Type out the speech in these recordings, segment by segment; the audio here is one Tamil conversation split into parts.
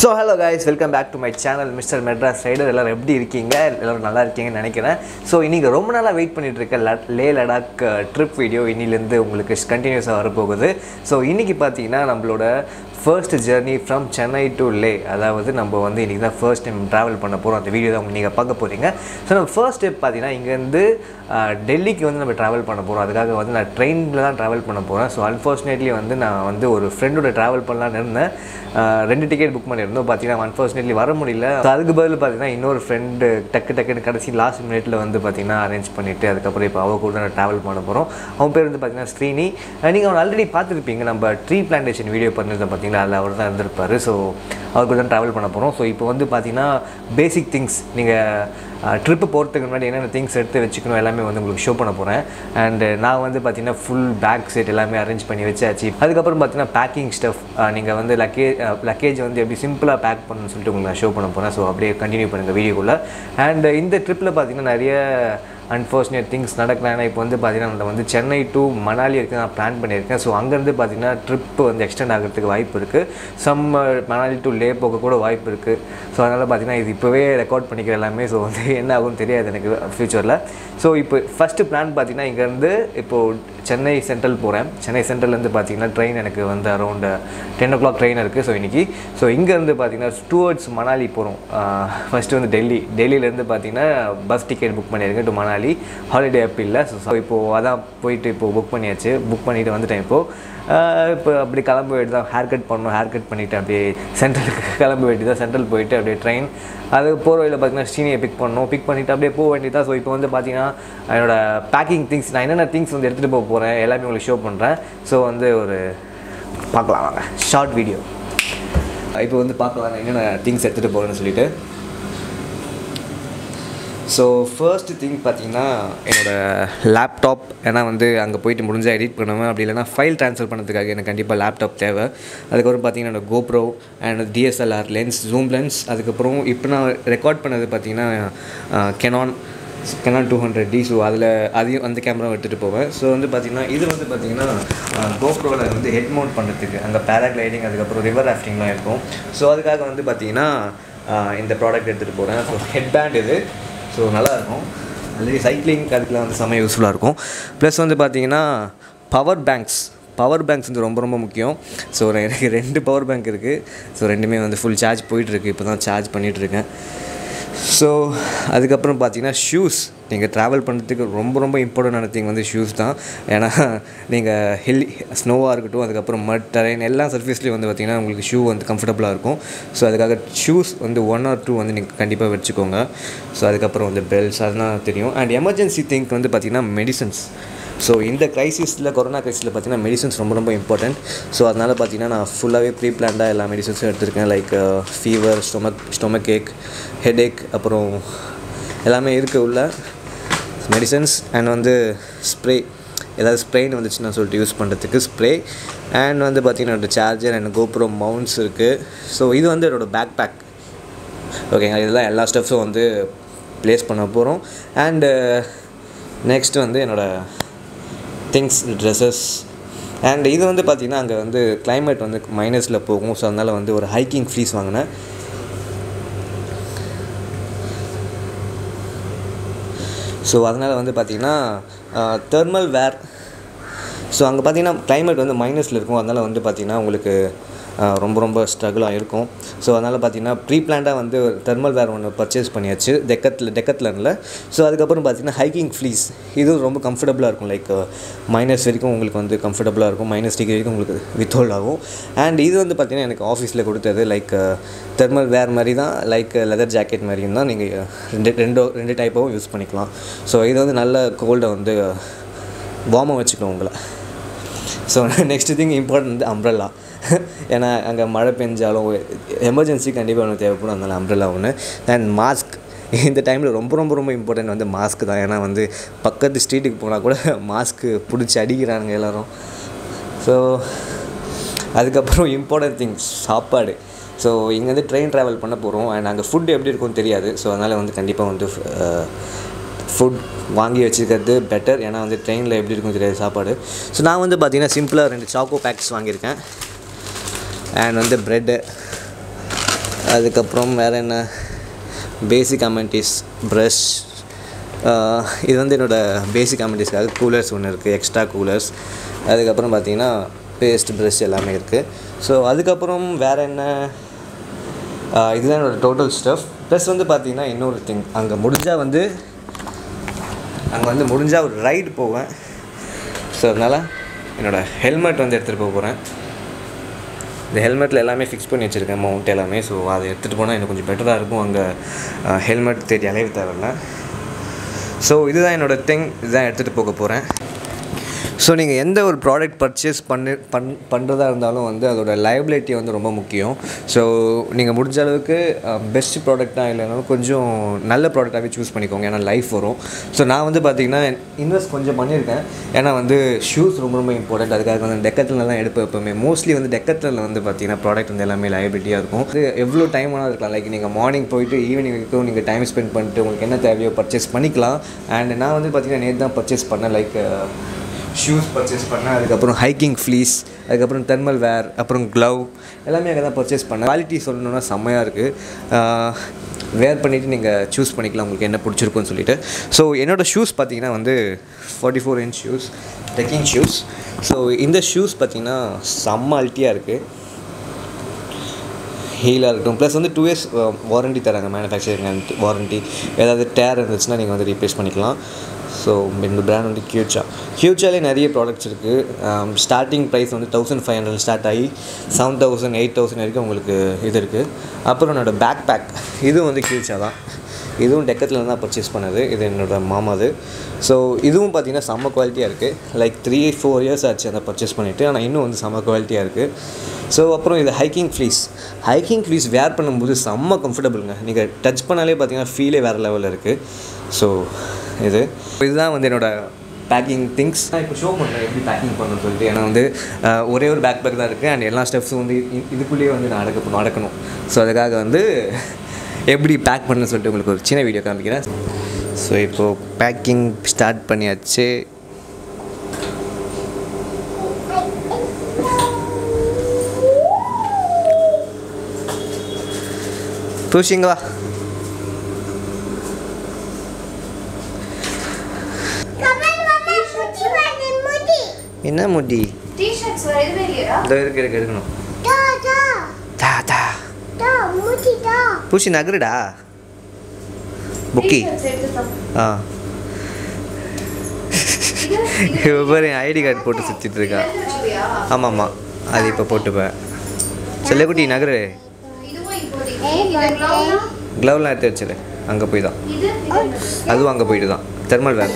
So hello guys, welcome back to my channel MR.MADRAS rider. எல்லாரும் எப்படி இருக்கீங்க? எல்லாரும் நல்லா இருக்கீங்கன்னு நினைக்கிறேன். So இன்னைக்கு ரொம்ப நாளா வெயிட் பண்ணிட்டு இருக்க லே லடாக் ட்ரிப் வீடியோ இன்னில இருந்து உங்களுக்கு கண்டினியூஸா வர போகுது. So இன்னைக்கு பாத்தீங்கன்னா நம்மளோட first journey from Chennai to Leh. அதாவது நம்ம வந்து இன்னைக்கு தான் first time travel பண்ண போறோம். அந்த வீடியோ தான் நீங்க பார்க்க போறீங்க. So நம்ம first step பாத்தீங்கன்னா இங்க இருந்து டெல்லிக்கு வந்து நம்ம travel பண்ண போறோம். அதுக்காக வந்து நான் ட்ரெயின்ல தான் travel பண்ண போறேன். So unfortunately வந்து நான் வந்து ஒரு ஃப்ரெண்டோட travel பண்ணலாம்னு இருந்தேன். ரெண்டு டிக்கெட் புக் பண்ணியிருந்தோம். பார்த்தீங்கன்னா அன்ஃபார்ச்சுனேட்லி வர முடியல. அதுக்கு பதில் பார்த்தீங்கன்னா இன்னொரு ஃப்ரெண்டு டக்குன்னு கடைசி லாஸ்ட் மினிட்ல வந்து பார்த்தீங்கன்னா அரேஞ்ச் பண்ணிவிட்டு அதுக்கப்புறம் இப்போ அவ கூட நான் ட்ராவல் பண்ண போகிறோம். அவன் பேர் வந்து பார்த்தீங்கன்னா ஸ்ரீனி. நீங்கள் அவன் ஆல்ரெடி பார்த்துருப்பீங்க, நம்ம ட்ரீ பிளான்டேஷன் வீடியோ பண்ணியிருந்தோம் பார்த்தீங்களா, அதில் அவர் தான் இருந்திருப்பார். ஸோ அவர் கூட தான் ட்ராவல் பண்ண போகிறோம். ஸோ இப்போ வந்து பார்த்தீங்கன்னா பேசிக் திங்ஸ் நீங்கள் ட்ரிப்பு போகிறதுக்கு முன்னாடி என்னென்ன திங்ஸ் எடுத்து வச்சுக்கணும் எல்லாமே வந்து உங்களுக்கு ஷோ பண்ண போகிறேன். அண்ட் நான் வந்து பார்த்தீங்கன்னா ஃபுல் பேக் செட் எல்லாமே அரேஞ்ச் பண்ணி வச்சாச்சு. அதுக்கப்புறம் பார்த்தீங்கன்னா பேக்கிங் ஸ்டஃப், நீங்கள் வந்து லக்கேஜ் வந்து எப்படி சிம்பிளாக பேக் பண்ணணும்னு சொல்லிட்டு உங்களுக்கு நான் ஷோ பண்ண போகிறேன். ஸோ அப்படியே கண்டினியூ பண்ணுங்கள் வீடியோக்குள்ளே. அண்ட் இந்த ட்ரிப்பில் பார்த்தீங்கன்னா நிறைய அன்ஃபார்ச்சுனேட் திங்ஸ் நடக்கலாம். ஏன்னா இப்போ வந்து பார்த்தீங்கன்னா நான் வந்து சென்னை டு மணாலி இருக்குது நான் பிளான் பண்ணியிருக்கேன். ஸோ அங்கேருந்து பார்த்தீங்கன்னா ட்ரிப்பு வந்து எக்ஸ்டெண்ட் ஆகிறதுக்கு வாய்ப்பு இருக்குது. மணாலி டு லே போக கூட வாய்ப்பு இருக்குது. ஸோ அதனால் பார்த்தீங்கன்னா இது இப்போவே ரெக்கார்ட் பண்ணிக்கிற எல்லாமே. ஸோ வந்து என்ன ஆகும்னு தெரியாது எனக்கு ஃப்யூச்சரில். ஸோ இப்போ ஃபஸ்ட்டு பிளான் பார்த்தீங்கன்னா இங்கேருந்து இப்போது சென்னை சென்ட்ரல் போகிறேன். சென்னை சென்ட்ரல்லேருந்து பார்த்தீங்கன்னா ட்ரெயின் எனக்கு வந்து அரௌண்ட் 10 o'clock ட்ரெயின் இருக்குது. ஸோ இன்றைக்கி இங்கேருந்து பார்த்தீங்கன்னா டுவர்ட்ஸ் மணாலி போகிறோம். ஃபஸ்ட்டு வந்து டெல்லியிலேருந்து பார்த்தீங்கன்னா பஸ் டிக்கெட் புக் பண்ணியிருக்கேன் டு மணாலி. ஹாலிடே ஆப் இல்லை. ஸோ இப்போது அதான் போயிட்டு இப்போது புக் பண்ணிவிட்டு வந்துட்டேன். இப்போ அப்படி கிளம்ப வேண்டியது தான். ஹேர் கட் பண்ணணும். ஹேர் கட் பண்ணிவிட்டு அப்படியே சென்ட்ரலுக்கு கிளம்ப வேண்டியது தான். சென்ட்ரல் போயிட்டு அப்படியே ட்ரெயின் அது போகிற வழியில் பார்த்தீங்கன்னா ஸ்ரீனியை பிக் பண்ணிவிட்டு அப்படியே போக வேண்டியது தான். ஸோ இப்போ வந்து பார்த்தீங்கன்னா என்னோடய பேக்கிங் திங்ஸ், நான் என்னென்ன திங்ஸ் வந்து எடுத்துகிட்டு போக போகிறேன் எல்லாமே உங்களுக்கு ஷோ பண்ணுறேன். ஸோ வந்து ஒரு பார்க்கலாம் வாங்க, ஷார்ட் வீடியோ. இப்போ வந்து பார்க்கலாம் என்னென்ன திங்ஸ் எடுத்துகிட்டு போகிறேன்னு சொல்லிட்டு. ஸோ ஃபர்ஸ்ட் திங் பார்த்தீங்கன்னா என்னோடய லேப்டாப். ஏன்னா வந்து அங்கே போயிட்டு முடிஞ்சால் எடிட் பண்ணுவேன், அப்படி இல்லைனா ஃபைல் ட்ரான்ஸ்ஃபர் பண்ணுறதுக்காக எனக்கு கண்டிப்பாக லேப்டாப் தேவை. அதுக்கப்புறம் பார்த்தீங்கன்னா என்னோடய GoPro and DSLR lens, zoom lens. அதுக்கப்புறம் இப்போ நான் ரெக்கார்ட் பண்ணது பார்த்தீங்கன்னா கெனான் 200D. ஸோ அதையும் அந்த கேமராவை எடுத்துகிட்டு போவேன். ஸோ வந்து பார்த்திங்கன்னா இது வந்து பார்த்திங்கன்னா கோப்ரோவில் வந்து ஹெட் மவுண்ட் பண்ணுறதுக்கு அங்கே பேராகிளைடிங் அதுக்கப்புறம் ரிவர் ராஃப்டிங்லாம் இருக்கும். ஸோ அதுக்காக வந்து பார்த்திங்கன்னா இந்த ப்ராடக்ட் எடுத்துகிட்டு போகிறேன். ஸோ ஹெட் பேண்ட் இது. ஸோ நல்லாயிருக்கும். ஆல்ரெடி சைக்கிளிங் அதுக்கெலாம் வந்து செம்ம யூஸ்ஃபுல்லாக இருக்கும். ப்ளஸ் வந்து பார்த்திங்கன்னா பவர் பேங்க்ஸ் வந்து ரொம்ப முக்கியம். ஸோ எனக்கு 2 பவர் பேங்க் இருக்குது. ஸோ ரெண்டுமே வந்து ஃபுல் சார்ஜ் போயிட்டுருக்கு. இப்போ தான் சார்ஜ் பண்ணிகிட்ருக்கேன். ஸோ அதுக்கப்புறம் பார்த்தீங்கன்னா ஷூஸ். நீங்கள் ட்ராவல் பண்ணுறதுக்கு ரொம்ப இம்பார்ட்டண்டான திங் வந்து ஷூஸ் தான். ஏன்னா நீங்கள் ஸ்னோவாக இருக்கட்டும், அதுக்கப்புறம் மட் டெரைன் எல்லா சர்ஃபேஸ்லேயும் வந்து பார்த்திங்கன்னா உங்களுக்கு ஷூ வந்து கம்ஃபர்டபுளாக இருக்கும். ஸோ அதுக்காக ஷூஸ் வந்து 1 or 2 வந்து நீங்கள் கண்டிப்பாக வச்சுக்கோங்க. ஸோ அதுக்கப்புறம் வந்து பெல்ட்ஸ் அதெல்லாம் தெரியும். அண்ட் எமர்ஜென்சி திங்க் வந்து பார்த்திங்கன்னா மெடிசன்ஸ். ஸோ இந்த கொரோனா க்ரைசிஸில் பார்த்திங்கன்னா மெடிசன்ஸ் ரொம்ப இம்பார்ட்டண்ட். ஸோ அதனால் பார்த்திங்கன்னா நான் ஃபுல்லாகவே ப்ரீ பிளான்டாக எல்லா மெடிசன்ஸும் எடுத்திருக்கேன். Like fever, stomach ache, headache, அப்புறம் எல்லாமே இருக்குது உள்ள மெடிசன்ஸ். அண்ட் வந்து ஸ்ப்ரே, ஏதாவது ஸ்ப்ரேன்னு வந்துச்சுன்னா சொல்லிட்டு யூஸ் பண்ணுறதுக்கு ஸ்ப்ரே. அண்ட் வந்து பார்த்திங்கன்னா என்னோடய சார்ஜர் அண்ட் கோப்ரோ மவுண்ட்ஸ் இருக்குது. ஸோ இது வந்து என்னோடய பேக் ஓகேங்க. இதெல்லாம் எல்லா ஸ்டெப்ஸும் வந்து ப்ளேஸ் பண்ண போகிறோம். அண்டு நெக்ஸ்ட் வந்து என்னோடய திங்ஸ், ட்ரெஸ்ஸஸ். அண்ட் இது வந்து பார்த்திங்கன்னா அங்கே வந்து கிளைமேட் வந்து மைனஸில் போகும். ஸோ அதனால் வந்து ஒரு ஹைக்கிங் ஃப்ளீஸ் வாங்கினேன். ஸோ அதனால் வந்து பார்த்திங்கன்னா தெர்மல் வேர். ஸோ அங்கே பார்த்திங்கன்னா கிளைமேட் வந்து மைனஸில் இருக்கும். அதனால் வந்து பார்த்திங்கன்னா உங்களுக்கு ரொம்ப ஸ்ட்ரகிளாக இருக்கும். ஸோ அதனால் பார்த்திங்கன்னா ப்ரீ பிளான்டாக வந்து தெர்மல் வேர் ஒன்று பர்ச்சேஸ் பண்ணியாச்சு டெக்கத்லனில். ஸோ அதுக்கப்புறம் பார்த்திங்கன்னா ஹைக்கிங் ஃப்ளீஸ். இதுவும் ரொம்ப கம்ஃபர்டபுளாக இருக்கும். லைக் மைனஸ் வரைக்கும் உங்களுக்கு வந்து கம்ஃபர்டபுளாக இருக்கும். -degree வரைக்கும் உங்களுக்கு வித்ஹோல்ட் ஆகும். அண்ட் இது வந்து பார்த்திங்கன்னா எனக்கு ஆஃபீஸில் கொடுத்தது. லைக் தெர்மல் வேர் மாதிரி தான், லைக் லெதர் ஜாக்கெட் மாதிரியும் தான். நீங்கள் ரெண்டு டைப்பாகவும் யூஸ் பண்ணிக்கலாம். ஸோ இது வந்து நல்ல கோல்டை வந்து வார்மாக வச்சுக்கணும் உங்களை. ஸோ நெக்ஸ்ட் திங் இம்பார்ட்டன்ட் வந்து அம்ப்ரெல்லா. ஏன்னா அங்கே மழை பெஞ்சாலும் எமர்ஜென்சி கண்டிப்பாக ஒன்று தேவைப்படும். அதனால் அம்ப்ரெல்லா ஒன்று. And mask. இந்த டைமில் ரொம்ப இம்பார்ட்டன்ட் வந்து மாஸ்க் தான். ஏன்னா வந்து பக்கத்து ஸ்ட்ரீட்டுக்கு போனால் கூட மாஸ்க்கு பிடிச்சி அடிக்கிறானுங்க எல்லோரும். ஸோ அதுக்கப்புறம் இம்பார்ட்டன்ட் திங்ஸ் சாப்பாடு. ஸோ இங்கேருந்து ட்ரெயின் ட்ராவல் பண்ண போகிறோம். அண்ட் அங்கே ஃபுட் எப்படி இருக்கும்னு தெரியாது. ஸோ அதனால் வந்து கண்டிப்பாக வந்து ஃபுட் வாங்கி வச்சுக்கிறது பெட்டர். ஏன்னா வந்து ட்ரெயினில் எப்படி இருக்கும்னு தெரியாது சாப்பாடு. ஸோ நான் வந்து பார்த்திங்கன்னா சிம்பிளாக 2 சாக்கோ பேக்ஸ் வாங்கியிருக்கேன். அண்ட் வந்து ப்ரெட்டு அதுக்கப்புறம் வேறு என்ன பேசிக் அமெனிட்டிஸ் ப்ரஷ். இது வந்து என்னோடய பேசிக் அமெனிட்டிஸ்க்காக கூலர்ஸ் ஒன்று இருக்குது, எக்ஸ்ட்ரா கூலர்ஸ். அதுக்கப்புறம் பார்த்திங்கன்னா பேஸ்ட் ப்ரஷ் எல்லாமே இருக்குது. ஸோ அதுக்கப்புறம் வேறு என்ன, இதுதான் என்னோடய டோட்டல் ஸ்டஃப். ப்ளஸ் வந்து பார்த்திங்கன்னா இன்னொரு திங், அங்கே முடிஞ்சால் ஒரு ரைடு போவேன். ஸோ அதனால் என்னோடய ஹெல்மெட் வந்து எடுத்துகிட்டு போக போகிறேன். இந்த ஹெல்மெட்டில் எல்லாமே ஃபிக்ஸ் பண்ணி வச்சுருக்கேன், மவுண்ட் எல்லாமே. ஸோ அதை எடுத்துகிட்டு போனால் எனக்கு கொஞ்சம் பெட்டராக இருக்கும், அங்கே ஹெல்மெட் தேடி அலைய தேவையில்லை. ஸோ இதுதான் என்னோடய திங், இதுதான் எடுத்துகிட்டு போக போகிறேன். ஸோ நீங்கள் எந்த ஒரு ப்ராடக்ட் பர்ச்சேஸ் பண்ணுறதா இருந்தாலும் வந்து அதோடய லைபிலிட்டி வந்து ரொம்ப முக்கியம். ஸோ நீங்கள் முடிஞ்ச அளவுக்கு பெஸ்ட் ப்ராடக்டாக இல்லைனாலும் கொஞ்சம் நல்ல ப்ராடக்டாகவே சூஸ் பண்ணிக்கோங்க, ஏன்னா லைஃப் வரும். ஸோ நான் வந்து பார்த்திங்கன்னா இன்வெஸ்ட் கொஞ்சம் பண்ணியிருக்கேன், ஏன்னா வந்து ஷூஸ் ரொம்ப ரொம்ப இம்பார்ட்டண்ட். அதுக்காக வந்து டெக்கத்லன் தான் எடுப்பேன் எப்போவுமே. மோஸ்ட்லி வந்து டெக்கத்லனில் வந்து பார்த்திங்கன்னா ப்ராடக்ட் வந்து எல்லாமே லைபிலிட்டியாக இருக்கும். அது எவ்வளோ டைம் வேணாலும் இருக்கலாம். லைக் நீங்கள் மார்னிங் போயிட்டு ஈவினிங் வரைக்கும் நீங்கள் டைம் ஸ்பெண்ட் பண்ணிட்டு உங்களுக்கு என்ன தேவையோ பர்ச்சேஸ் பண்ணிக்கலாம். அண்ட் நான் வந்து பார்த்திங்கன்னா நேற்று தான் பர்ச்சேஸ் பண்ணேன், லைக் ஷூஸ் பர்ச்சேஸ் பண்ணேன், அதுக்கப்புறம் ஹைக்கிங் ஃப்ளீஸ், அதுக்கப்புறம் தெர்மல் வேர், அப்புறம் க்ளவ் எல்லாமே அங்கே தான் பர்ச்சேஸ் பண்ணேன். குவாலிட்டி சொல்லணுன்னா செம்மையாக இருக்குது. வேர் பண்ணிவிட்டு நீங்கள் சூஸ் பண்ணிக்கலாம் உங்களுக்கு என்ன பிடிச்சிருக்குன்னு சொல்லிட்டு. ஸோ என்னோடய ஷூஸ் பார்த்திங்கன்னா வந்து 44 inch shoes, trekking shoes. So இந்த ஷூஸ் பார்த்திங்கன்னா செம்ம அல்ட்டியாக இருக்குது, ஹீலாக இருக்கட்டும். ப்ளஸ் வந்து 2 years வாரண்ட்டி தராங்க, மேனுஃபேக்சரிங் வாரண்ட்டி. ஏதாவது டேர் இருந்துச்சுன்னா நீங்கள் வந்து ரீப்ளேஸ் பண்ணிக்கலாம். ஸோ இந்த பிராண்ட் வந்து கியூச்சாலே நிறைய ப்ராடக்ட்ஸ் இருக்குது. ஸ்டார்டிங் ப்ரைஸ் வந்து 1500 ஸ்டார்ட் ஆகி 7000 8000 வரைக்கும் உங்களுக்கு இது இருக்குது. அப்புறம் என்னோடய பேக் இதுவும் வந்து கியூச்சா தான், இதுவும் டெக்கத்தில் தான் பர்ச்சேஸ் பண்ணது, இது என்னோடய மாமாது. ஸோ இதுவும் பார்த்திங்கன்னா செம்ம குவாலிட்டியாக இருக்குது. லைக் 3-4 years ஆச்சு அதை பர்ச்சேஸ் பண்ணிவிட்டு, ஆனால் இன்னும் வந்து செம்ம குவாலிட்டியாக இருக்குது. ஸோ அப்புறம் இது ஹைக்கிங் ஃப்ளீஸ் வேர் பண்ணும்போது செம்ம கம்ஃபர்டபுளுங்க. நீங்கள் டச் பண்ணாலே பார்த்திங்கன்னா ஃபீலே வேறு லெவலில் இருக்குது. ஸோ இதுதான் வந்து என்னோடய பேக்கிங் திங்ஸ். நான் இப்போ ஷோ பண்ணுறேன் எப்படி பேக்கிங் பண்ணணும்னு சொல்லிட்டு. ஏன்னா வந்து ஒரே ஒரு பேக் தான் இருக்குது, அண்ட் எல்லா ஸ்டெப்ஸும் வந்து இதுக்குள்ளேயே வந்து நான் நடக்கணும். ஸோ அதுக்காக வந்து எப்படி பேக் பண்ணணும்னு சொல்லிட்டு உங்களுக்கு ஒரு சின்ன வீடியோ காமிக்கிறேன். ஸோ இப்போது பேக்கிங் ஸ்டார்ட் பண்ணியாச்சு. பூஷிங்களா என்ன முடி டி-ஷர்ட்ஸ் வரவே இல்லையா? இதோ இருக்கு எடுக்கணும். பூசி நகருடா புக்கி. பாரு ஐடி கார்டு போட்டு சுற்றிட்டு இருக்கா. ஆமாம் அது இப்போ போட்டுப்பேன். செல்லக்குட்டி நகரு. க்ளவ்லாம் எடுத்து வச்சிரு, அங்கே போய் தான். அதுவும் அங்கே போயிட்டு தான் தெர்மல் வேர்.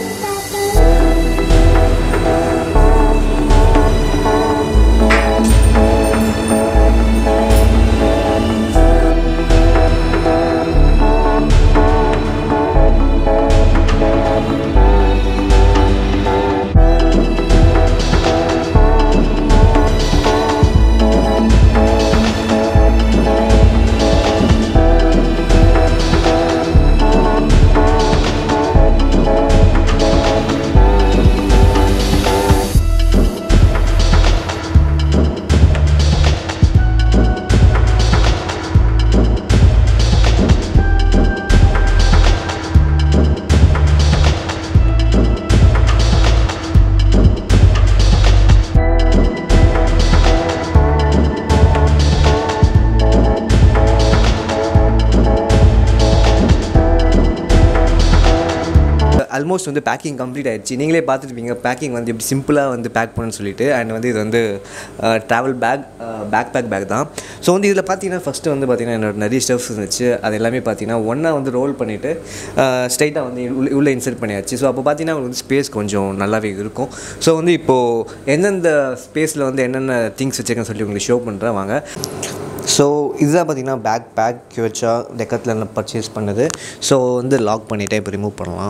ஆல்மோஸ்ட் வந்து பேக்கிங் கம்ப்ளீட் ஆகிடுச்சு. நீங்களே பார்த்துருப்பீங்க பேக்கிங் வந்து எப்படி சிம்பிளாக வந்து பேக் பண்ணணும்னு சொல்லிட்டு. அண்ட் வந்து இது வந்து ட்ராவல் பேக் தான். ஸோ வந்து இதில் பார்த்தீங்கன்னா ஃபஸ்ட்டு வந்து பார்த்திங்கன்னா என்னோட நிறைய ஸ்டெப்ஸ் இருந்துச்சு. அது எல்லாமே பார்த்தீங்கன்னா ஒன்றா வந்து ரோல் பண்ணிவிட்டு ஸ்ட்ரைட்டாக வந்து உள்ளே இன்சர்ட் பண்ணியாச்சு. ஸோ அப்போ பார்த்தீங்கன்னா உங்களுக்கு ஸ்பேஸ் கொஞ்சம் நல்லாவே இருக்கும். ஸோ வந்து இப்போது எந்தெந்த ஸ்பேஸில் வந்து என்னென்ன திங்ஸ் வச்சுருக்கேன்னு சொல்லி உங்களுக்கு ஷோ பண்ணுறேன் வாங்க. ஸோ இதுதான் பார்த்திங்கன்னா பேக் கியூச்சா டெக்கத்லனில் பர்ச்சேஸ் பண்ணது. ஸோ வந்து லாக் பண்ணிவிட்டு இப்போ ரிமூவ் பண்ணலாம்.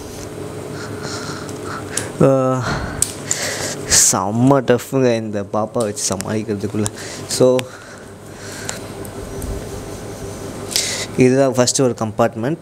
செம்ம டஃப்புங்க இந்த பாப்பா வச்சு சமாளிக்கிறதுக்குள்ளே. ஸோ இதுதான் ஃபஸ்ட்டு ஒரு கம்பார்ட்மெண்ட்.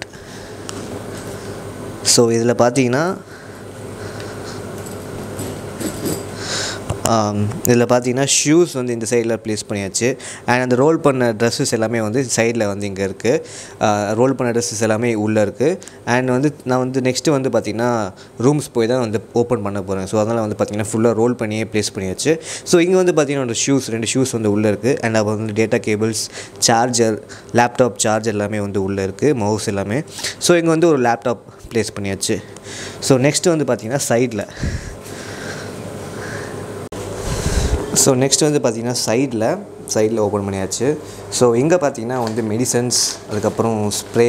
ஸோ இதில் பார்த்தீங்கன்னா இதில் பார்த்தீங்கன்னா ஷூஸ் வந்து இந்த சைடில் ப்ளேஸ் பண்ணியாச்சு. அண்ட் அந்த ரோல் பண்ண ட்ரெஸ்ஸஸ் எல்லாமே வந்து சைடில் வந்து இங்கே இருக்குது. ரோல் பண்ண ட்ரெஸ்ஸஸ் எல்லாமே உள்ளே இருக்குது. அண்ட் வந்து நான் வந்து நெக்ஸ்ட்டு வந்து பார்த்திங்கன்னா ரூம்ஸ் போய் தான் வந்து ஓப்பன் பண்ண போகிறேன். ஸோ அதனால் வந்து பார்த்திங்கன்னா ஃபுல்லாக ரோல் பண்ணியே ப்ளேஸ் பண்ணியாச்சு. ஸோ இங்கே வந்து பார்த்திங்கன்னா ஒரு ரெண்டு ஷூஸ் வந்து உள்ளே இருக்குது. அண்ட் அப்போ வந்து data cables, charger, laptop charger எல்லாமே வந்து உள்ளே இருக்குது, மவுஸ் எல்லாமே. ஸோ இங்கே வந்து ஒரு லேப்டாப் ப்ளேஸ் பண்ணியாச்சு. ஸோ நெக்ஸ்ட்டு வந்து பார்த்திங்கன்னா சைடில் ஓப்பன் பண்ணியாச்சு. ஸோ இங்கே பார்த்திங்கன்னா வந்து மெடிசன்ஸ், அதுக்கப்புறம்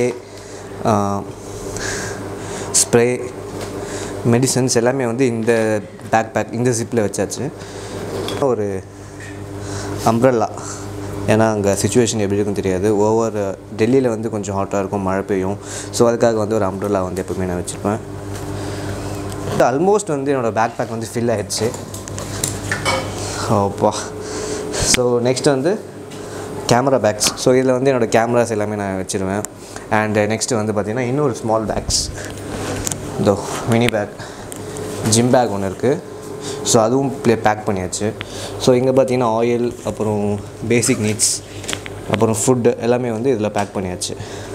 ஸ்ப்ரே மெடிசன்ஸ் எல்லாமே வந்து இந்த பேக் இந்த ஜிப்பில் வச்சாச்சு. ஒரு அம்ப்ரெல்லா, ஏன்னா அங்கே சிச்சுவேஷன் எப்படி இருக்குன்னு தெரியாது. டெல்லியில் வந்து கொஞ்சம் ஹாட்டாக இருக்கும், மழை பெய்யும். ஸோ அதுக்காக வந்து ஒரு அம்ப்ரெல்லா வந்து எப்போவுமே நான் வச்சுருப்பேன். ஆல்மோஸ்ட் வந்து என்னோடய பேக் வந்து ஃபில் ஆகிடுச்சு. ஓப்பா. ஸோ நெக்ஸ்ட் வந்து கேமரா பேக்ஸ். ஸோ இதில் வந்து என்னோடய கேமராஸ் எல்லாமே நான் வச்சுருவேன். அண்ட் நெக்ஸ்ட்டு வந்து பார்த்திங்கன்னா இன்னொரு ஸ்மால் பேக்ஸ், இதோ மினி பேக், ஜிம் பேக் ஒன்று இருக்குது. ஸோ அதுவும் பேக் பண்ணியாச்சு. ஸோ இங்கே பார்த்திங்கன்னா ஆயில், அப்புறம் பேசிக் நீட்ஸ், அப்புறம் ஃபுட்டு எல்லாமே வந்து இதில் பேக் பண்ணியாச்சு.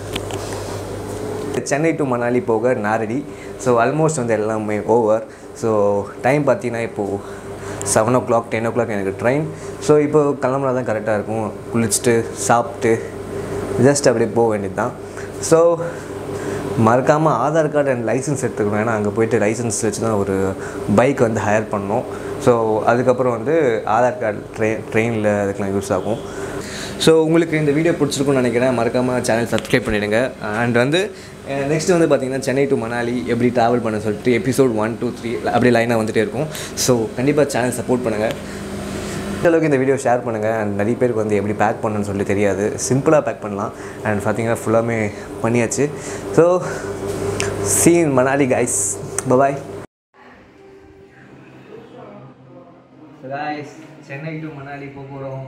சென்னை டு மணாலி போக நான் ரெடி. ஸோ ஆல்மோஸ்ட் வந்து எல்லாமே ஓவர். ஸோ டைம் பார்த்திங்கன்னா இப்போது 7 o'clock 10 o'clock எனக்கு ட்ரெயின். ஸோ இப்போ கிளம்புனா தான் கரெக்டாக இருக்கும். குளிச்சுட்டு சாப்பிட்டு ஜஸ்ட் அப்படியே போக வேண்டியது தான். ஸோ மறக்காமல் ஆதார் கார்டு அண்ட் லைசன்ஸ் எடுத்துக்கணும். ஏன்னா அங்கே போய்ட்டு லைசன்ஸ் வச்சு தான் ஒரு பைக் வந்து ஹையர் பண்ணணும். ஸோ அதுக்கப்புறம் வந்து ஆதார் கார்டு ட்ரெயினில் அதுக்கெலாம் யூஸ் ஆகும். ஸோ உங்களுக்கு இந்த வீடியோ பிடிச்சிருக்குன்னு நினைக்கிறேன். மறக்காமல் சேனல் சப்ஸ்கிரைப் பண்ணிவிடுங்க. அண்ட் வந்து நெக்ஸ்ட்டு வந்து பார்த்திங்கன்னா சென்னை டு மணாலி எப்படி ட்ராவல் பண்ண சொல்லிட்டு எபிசோட் 1 2 3 அப்படியே லைனாக வந்துகிட்டே இருக்கும். ஸோ கண்டிப்பாக சேனல் சப்போர்ட் பண்ணுங்கள். அளவுக்கு இந்த வீடியோ ஷேர் பண்ணுங்கள். அண்ட் நிறைய பேருக்கு வந்து எப்படி பேக் பண்ணணும்னு சொல்லி தெரியாது. சிம்பிளாக பேக் பண்ணலாம். அண்ட் பார்த்திங்கன்னா ஃபுல்லாமே பண்ணியாச்சு. So see you in Manali guys. Bye. So guys, Chennai to Manali போகிறோம்.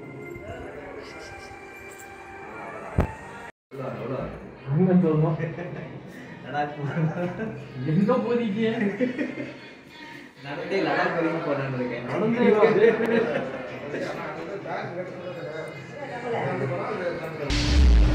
எங்க போறீங்க? நடந்தே லடாக் வரைக்கும் போறேன்னு இருக்கேன். நடந்தே